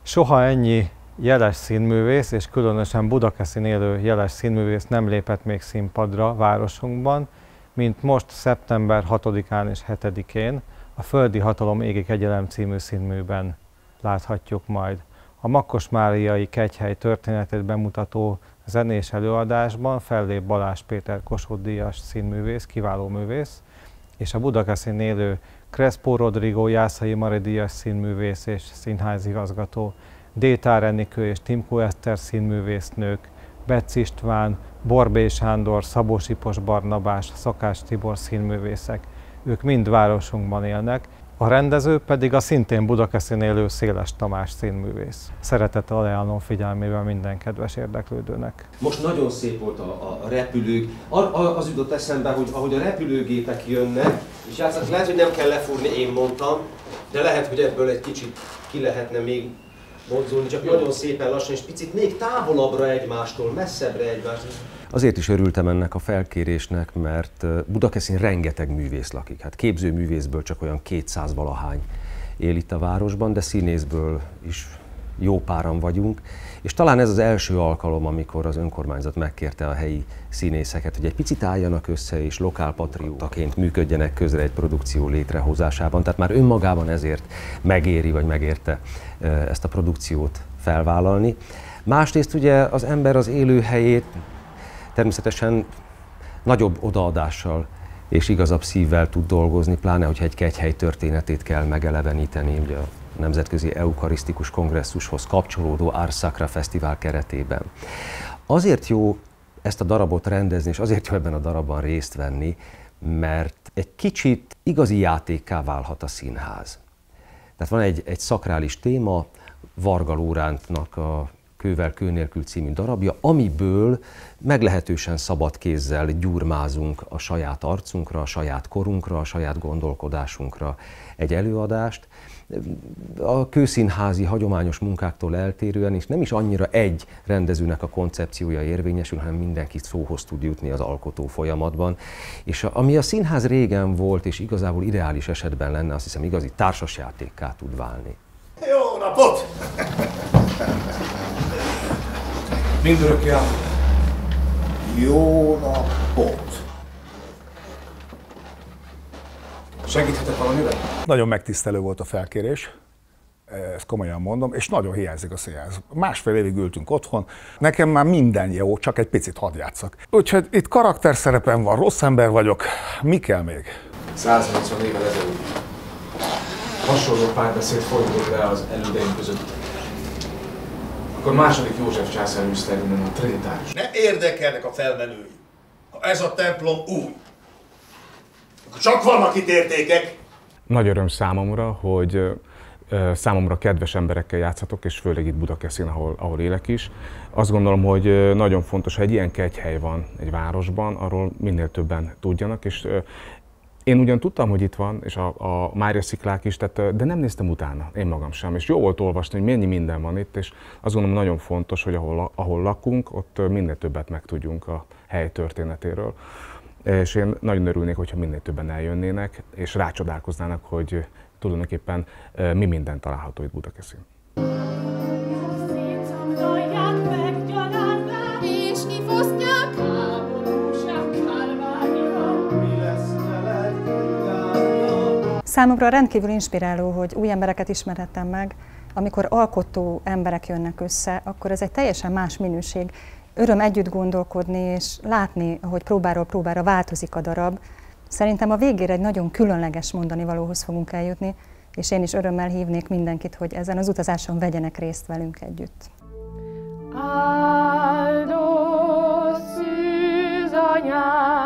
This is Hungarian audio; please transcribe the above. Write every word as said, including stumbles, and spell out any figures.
Soha ennyi jeles színművész, és különösen Budakeszin élő jeles színművész nem lépett még színpadra városunkban, mint most szeptember hatodikán és hetedikén a Földi Hatalom Égi Kegyelem című színműben láthatjuk majd. A Makkosmáriai Kegyhely történetét bemutató zenés előadásban fellép Balázs Péter Kossuth-díjas színművész, kiváló művész, és a Budakeszin élő Crespo Rodrigo Jászai Mari díjas színművész és színházigazgató, Détár Enikő és Timko Eszter színművésznők, Betz István, Borbély Sándor, Szabó Sipos Barnabás, Szakás Tibor színművészek. Ők mind városunkban élnek, a rendező pedig a szintén Budakeszin élő Széles Tamás színművész. Szeretettel ajánlom figyelmével minden kedves érdeklődőnek. Most nagyon szép volt a, a repülők. Az jutott eszembe, hogy ahogy a repülőgépek jönnek, és játszanak, lehet, hogy nem kell lefúrni, én mondtam, de lehet, hogy ebből egy kicsit ki lehetne még mozdulni, csak nagyon szépen lassan, és picit még távolabbra egymástól, messzebbre egymástól. Azért is örültem ennek a felkérésnek, mert Budakeszin rengeteg művész lakik. Hát képzőművészből csak olyan kétszáz valahány él itt a városban, de színészből is jó páran vagyunk. És talán ez az első alkalom, amikor az önkormányzat megkérte a helyi színészeket, hogy egy picit álljanak össze és lokálpatriótaként működjenek közre egy produkció létrehozásában. Tehát már önmagában ezért megéri, vagy megérte ezt a produkciót felvállalni. Másrészt ugye az ember az élőhelyét természetesen nagyobb odaadással és igazabb szívvel tud dolgozni, pláne, hogyha egy kegyhely történetét kell megeleveníteni, ugye a Nemzetközi Eukarisztikus Kongresszushoz kapcsolódó Ars Sacra Fesztivál keretében. Azért jó ezt a darabot rendezni, és azért jó ebben a darabban részt venni, mert egy kicsit igazi játékká válhat a színház. Tehát van egy, egy szakrális téma, Varga Lórántnak a Kővel kő nélkül című darabja, amiből meglehetősen szabad kézzel gyurmázunk a saját arcunkra, a saját korunkra, a saját gondolkodásunkra egy előadást. A kőszínházi hagyományos munkáktól eltérően is nem is annyira egy rendezőnek a koncepciója érvényesül, hanem mindenki szóhoz tud jutni az alkotó folyamatban. És ami a színház régen volt, és igazából ideális esetben lenne, azt hiszem igazi társasjátékká tud válni. Jó napot! Mindörökké áll. Jó napot! Segíthetek valamivel? Nagyon megtisztelő volt a felkérés, ezt komolyan mondom, és nagyon hiányzik a színház. Másfél évig ültünk otthon, nekem már minden jó, csak egy picit hadd játszak. Úgyhogy itt karakterszerepem van, rossz ember vagyok, mi kell még? száznyolcvan évvel ezelőtt hasonló párbeszéd folytatott le az elődeink között. Akkor második József császár űzte innen a Trinitárius. Ne érdekelnek a felmenői. Ha ez a templom új, akkor csak vannak itt értékek. Nagy öröm számomra, hogy számomra kedves emberekkel játszhatok, és főleg itt Budakeszin, ahol, ahol élek is. Azt gondolom, hogy nagyon fontos, ha egy ilyen kegyhely van egy városban, arról minél többen tudjanak, és én ugyan tudtam, hogy itt van, és a, a Mária sziklák is, tehát, de nem néztem utána, én magam sem. És jó volt olvasni, hogy mennyi minden van itt, és azt gondolom nagyon fontos, hogy ahol, ahol lakunk, ott minél többet megtudjunk a hely történetéről. És én nagyon örülnék, hogyha minél többen eljönnének, és rácsodálkoznának, hogy tulajdonképpen mi minden található itt Budakeszin. Számomra rendkívül inspiráló, hogy új embereket ismerhettem meg. Amikor alkotó emberek jönnek össze, akkor ez egy teljesen más minőség. Öröm együtt gondolkodni és látni, ahogy próbáról próbára változik a darab. Szerintem a végére egy nagyon különleges mondani valóhoz fogunk eljutni, és én is örömmel hívnék mindenkit, hogy ezen az utazáson vegyenek részt velünk együtt. Áldott szűz anyám!